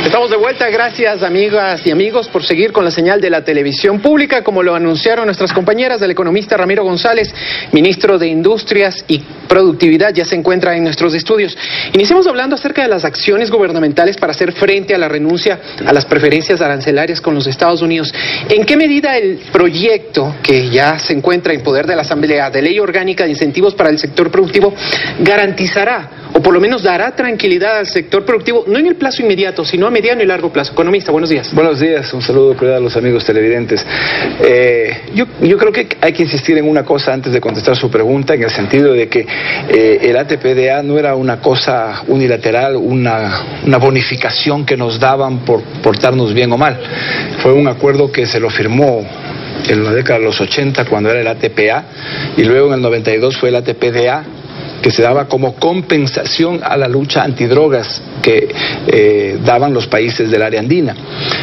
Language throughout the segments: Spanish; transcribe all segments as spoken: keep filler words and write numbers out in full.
Estamos de vuelta, gracias amigas y amigos por seguir con la señal de la televisión pública, como lo anunciaron nuestras compañeras. Del economista Ramiro González, ministro de Industrias y Productividad, ya se encuentra en nuestros estudios. Iniciamos hablando acerca de las acciones gubernamentales para hacer frente a la renuncia a las preferencias arancelarias con los Estados Unidos. ¿En qué medida el proyecto, que ya se encuentra en poder de la Asamblea, de Ley Orgánica de Incentivos para el Sector Productivo, garantizará o por lo menos dará tranquilidad al sector productivo, no en el plazo inmediato, sino a mediano y largo plazo? Economista, buenos días. Buenos días, un saludo cordial a los amigos televidentes. Eh, yo, yo creo que hay que insistir en una cosa antes de contestar su pregunta, en el sentido de que eh, el A T P D A no era una cosa unilateral, una, una bonificación que nos daban por portarnos bien o mal. Fue un acuerdo que se lo firmó en la década de los ochenta, cuando era el A T P A, y luego en el noventa y dos fue el A T P D A, que se daba como compensación a la lucha antidrogas que eh, daban los países del área andina.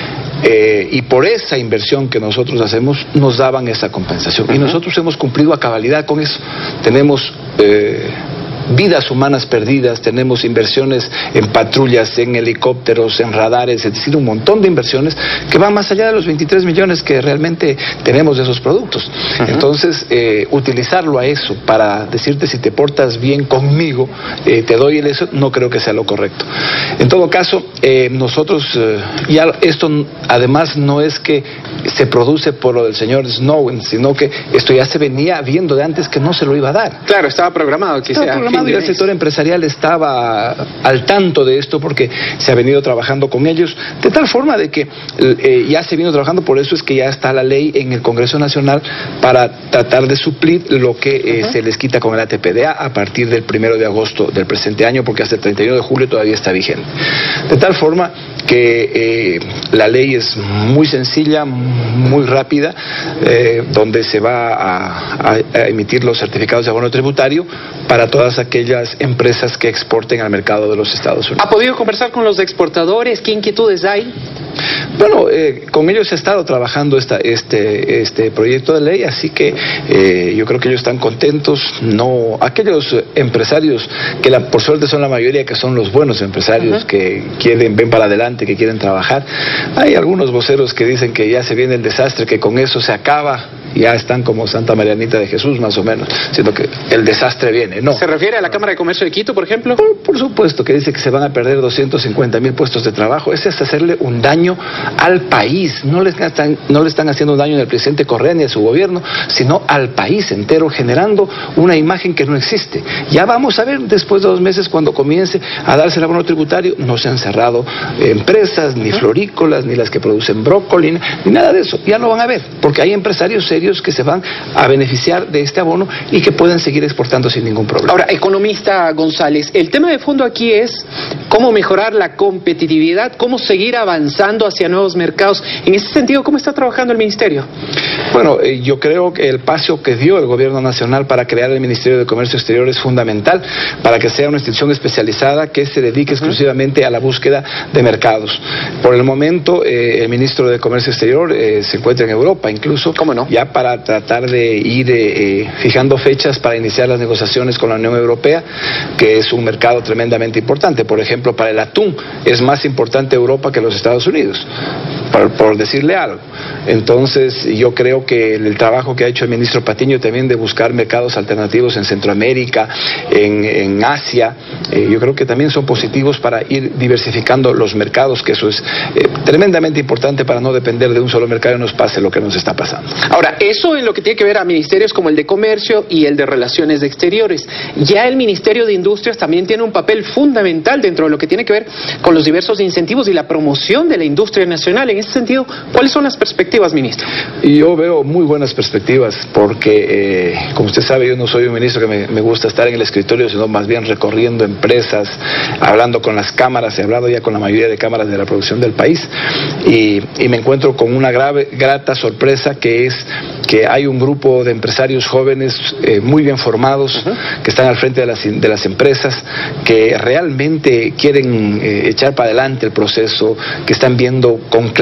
Eh, y por esa inversión que nosotros hacemos, nos daban esa compensación. Y nosotros hemos cumplido a cabalidad con eso. Tenemos Eh, vidas humanas perdidas, tenemos inversiones en patrullas, en helicópteros, en radares, es decir, un montón de inversiones que van más allá de los veintitrés millones que realmente tenemos de esos productos. Uh-huh. Entonces, eh, utilizarlo a eso para decirte si te portas bien conmigo, eh, te doy el eso, no creo que sea lo correcto. En todo caso, eh, nosotros, eh, ya esto además no es que se produce por lo del señor Snowden, sino que esto ya se venía viendo de antes que no se lo iba a dar. Claro, estaba programado que estaba sea programado y el sector empresarial estaba al tanto de esto porque se ha venido trabajando con ellos, de tal forma de que eh, ya se vino trabajando. Por eso es que ya está la ley en el Congreso Nacional para tratar de suplir lo que eh, uh-huh. se les quita con el A T P D A a partir del primero de agosto del presente año, porque hasta el treinta y uno de julio todavía está vigente. De tal forma que eh, la ley es muy sencilla, muy rápida, eh, donde se va a, a, a emitir los certificados de abono tributario para todas aquellas empresas que exporten al mercado de los Estados Unidos. ¿Ha podido conversar con los exportadores? ¿Qué inquietudes hay? Bueno, eh, con ellos he estado trabajando esta, este, este proyecto de ley, así que eh, yo creo que ellos están contentos. No, aquellos empresarios que la, por suerte son la mayoría, que son los buenos empresarios, uh-huh. que quieren, ven para adelante, que quieren trabajar. Hay algunos voceros que dicen que ya se viene el desastre, que con eso se acaba. Ya están como Santa Marianita de Jesús, más o menos, siendo que el desastre viene. No. ¿Se refiere a la Cámara de Comercio de Quito, por ejemplo? Por, por supuesto, que dice que se van a perder doscientos cincuenta mil puestos de trabajo. Ese es hacerle un daño al país. No le están, no le están haciendo daño al presidente Correa ni a su gobierno, sino al país entero, generando una imagen que no existe. Ya vamos a ver después de dos meses, cuando comience a darse el abono tributario. No se han cerrado empresas, ni florícolas, ni las que producen brócoli, ni nada de eso. Ya lo van a ver, porque hay empresarios serios que se van a beneficiar de este abono y que pueden seguir exportando sin ningún problema. Ahora, economista González, el tema de fondo aquí es cómo mejorar la competitividad, cómo seguir avanzando hacia nuevos mercados. En ese sentido, ¿cómo está trabajando el ministerio? Bueno, eh, yo creo que el paso que dio el gobierno nacional para crear el Ministerio de Comercio Exterior es fundamental para que sea una institución especializada que se dedique uh-huh. exclusivamente a la búsqueda de mercados. Por el momento, eh, el ministro de Comercio Exterior eh, se encuentra en Europa, incluso. ¿Cómo no? Ya para tratar de ir eh, fijando fechas para iniciar las negociaciones con la Unión Europea, que es un mercado tremendamente importante. Por ejemplo, para el atún es más importante Europa que los Estados Unidos, por, por decirle algo. Entonces, yo creo que el, el trabajo que ha hecho el ministro Patiño también de buscar mercados alternativos en Centroamérica, en, en Asia, eh, yo creo que también son positivos para ir diversificando los mercados, que eso es eh, tremendamente importante para no depender de un solo mercado y nos pase lo que nos está pasando. Ahora, eso en lo que tiene que ver a ministerios como el de Comercio y el de Relaciones Exteriores. Ya el Ministerio de Industrias también tiene un papel fundamental dentro de lo que tiene que ver con los diversos incentivos y la promoción de la industria nacional. En ese sentido, ¿cuáles son las perspectivas, ministro? Y yo veo muy buenas perspectivas porque, eh, como usted sabe, yo no soy un ministro que me, me gusta estar en el escritorio, sino más bien recorriendo empresas, hablando con las cámaras. He hablado ya con la mayoría de cámaras de la producción del país y, y me encuentro con una grave, grata sorpresa, que es que hay un grupo de empresarios jóvenes eh, muy bien formados, uh-huh. que están al frente de las, de las empresas, que realmente quieren eh, echar para adelante el proceso, que están viendo con claridad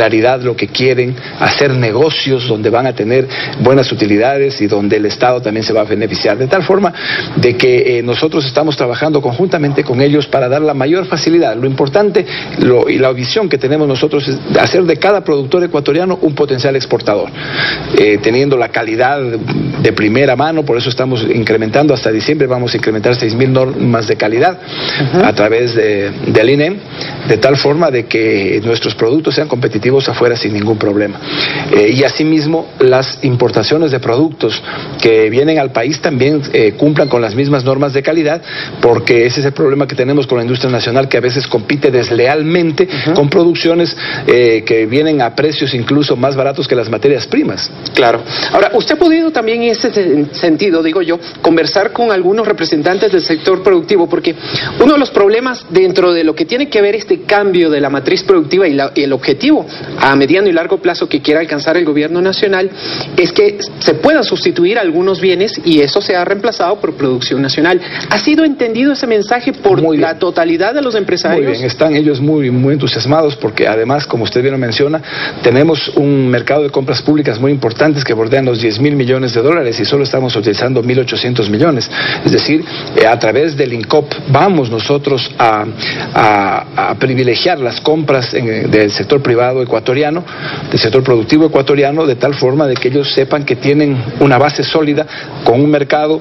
claridad lo que quieren, hacer negocios donde van a tener buenas utilidades y donde el Estado también se va a beneficiar, de tal forma de que eh, nosotros estamos trabajando conjuntamente con ellos para dar la mayor facilidad. Lo importante lo, y la visión que tenemos nosotros es hacer de cada productor ecuatoriano un potencial exportador, eh, teniendo la calidad de primera mano. Por eso estamos incrementando, hasta diciembre vamos a incrementar seis mil normas de calidad uh-huh. a través de, del I N E M, de tal forma de que nuestros productos sean competitivos afuera sin ningún problema. Eh, y asimismo, las importaciones de productos que vienen al país también eh, cumplan con las mismas normas de calidad, porque ese es el problema que tenemos con la industria nacional, que a veces compite deslealmente uh-huh. con producciones eh, que vienen a precios incluso más baratos que las materias primas. Claro. Ahora, usted ha podido también en ese sentido, digo yo, conversar con algunos representantes del sector productivo, porque uno de los problemas dentro de lo que tiene que ver este cambio de la matriz productiva y, la, y el objetivo a mediano y largo plazo que quiere alcanzar el gobierno nacional es que se puedan sustituir algunos bienes y eso se ha reemplazado por producción nacional. ¿Ha sido entendido ese mensaje por la totalidad de los empresarios? Muy bien, están ellos muy, muy entusiasmados porque además, como usted bien lo menciona, tenemos un mercado de compras públicas muy importantes que bordean los diez mil millones de dólares y solo estamos utilizando mil ochocientos millones. Es decir, eh, a través del INCOP vamos nosotros a, a, a privilegiar las compras en, del sector privado ecuatoriano, del sector productivo ecuatoriano, de tal forma de que ellos sepan que tienen una base sólida con un mercado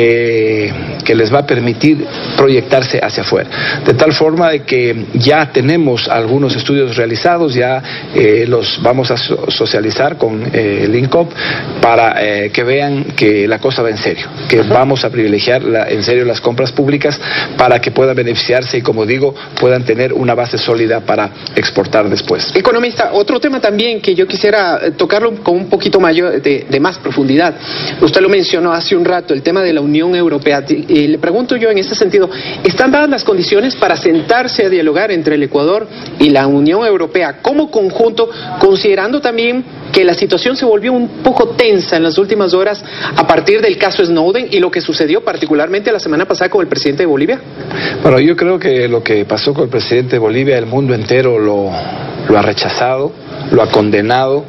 que, que les va a permitir proyectarse hacia afuera. De tal forma de que ya tenemos algunos estudios realizados, ya eh, los vamos a so socializar con eh, el INCOP para eh, que vean que la cosa va en serio, que vamos a privilegiar la, en serio las compras públicas para que puedan beneficiarse y, como digo, puedan tener una base sólida para exportar después. Economista, otro tema también que yo quisiera tocarlo con un poquito mayor de, de más profundidad. Usted lo mencionó hace un rato, el tema de la Unión Europea. Y le pregunto yo en este sentido, ¿están dadas las condiciones para sentarse a dialogar entre el Ecuador y la Unión Europea como conjunto, considerando también que la situación se volvió un poco tensa en las últimas horas a partir del caso Snowden y lo que sucedió particularmente la semana pasada con el presidente de Bolivia? Bueno, yo creo que lo que pasó con el presidente de Bolivia, el mundo entero lo, lo ha rechazado, lo ha condenado.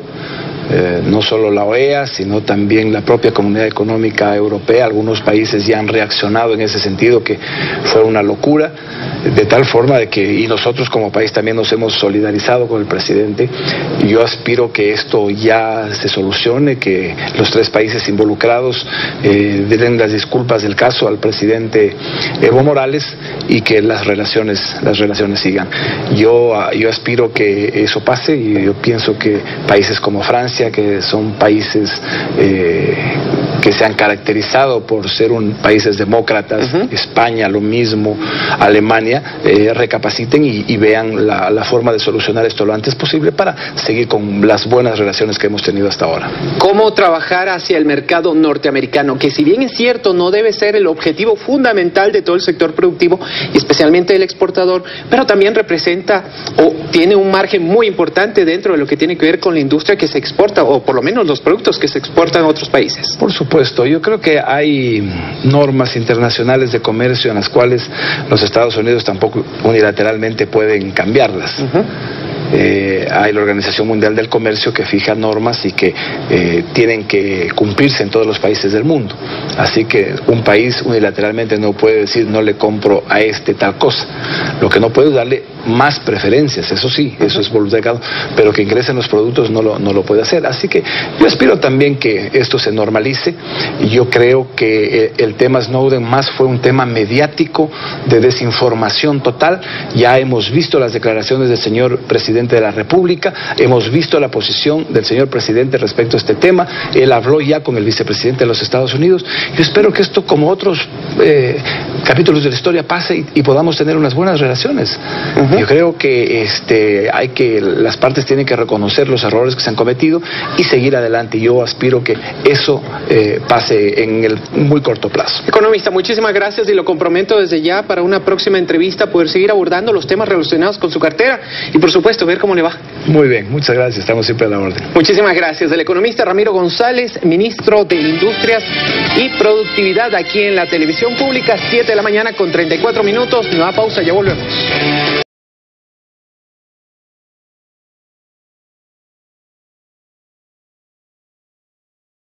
Eh, no solo la O E A, sino también la propia Comunidad Económica Europea. Algunos países ya han reaccionado en ese sentido, que fue una locura, de tal forma de que, y nosotros como país también nos hemos solidarizado con el presidente, y yo aspiro que esto ya se solucione, que los tres países involucrados eh, den las disculpas del caso al presidente Evo Morales y que las relaciones, las relaciones sigan. Yo, yo aspiro que eso pase y yo pienso que países como Francia, que son países eh, que se han caracterizado por ser un, países demócratas, uh-huh. España lo mismo, Alemania, eh, recapaciten y, y vean la, la forma de solucionar esto lo antes posible para seguir con las buenas relaciones que hemos tenido hasta ahora. ¿Cómo trabajar hacia el mercado norteamericano? Que si bien es cierto, no debe ser el objetivo fundamental de todo el sector productivo, y especialmente el exportador, pero también representa o tiene un margen muy importante dentro de lo que tiene que ver con la industria que se exporta, o por lo menos los productos que se exportan a otros países. Por supuesto, yo creo que hay normas internacionales de comercio en las cuales los Estados Unidos tampoco unilateralmente pueden cambiarlas. Uh-huh. Eh, hay la Organización Mundial del Comercio que fija normas y que eh, tienen que cumplirse en todos los países del mundo. Así que un país unilateralmente no puede decir no le compro a este tal cosa. Lo que no puede es darle más preferencias, eso sí, eso es voluntario, pero que ingresen los productos no lo, no lo puede hacer. Así que yo espero también que esto se normalice, y yo creo que el tema Snowden más fue un tema mediático de desinformación total. Ya hemos visto las declaraciones del señor presidente de la República, hemos visto la posición del señor presidente respecto a este tema, él habló ya con el vicepresidente de los Estados Unidos. Yo espero que esto, como otros eh, capítulos de la historia, pase y, y podamos tener unas buenas relaciones. Uh-huh. Yo creo que este, hay que, las partes tienen que reconocer los errores que se han cometido y seguir adelante. Yo aspiro que eso eh, pase en el muy corto plazo. Economista, muchísimas gracias, y lo comprometo desde ya para una próxima entrevista poder seguir abordando los temas relacionados con su cartera y, por supuesto, ver cómo le va. Muy bien, muchas gracias, estamos siempre a la orden. Muchísimas gracias. El economista Ramiro González, ministro de Industrias y Productividad, aquí en la televisión pública, siete de la mañana con treinta y cuatro minutos. Nueva pausa, ya volvemos.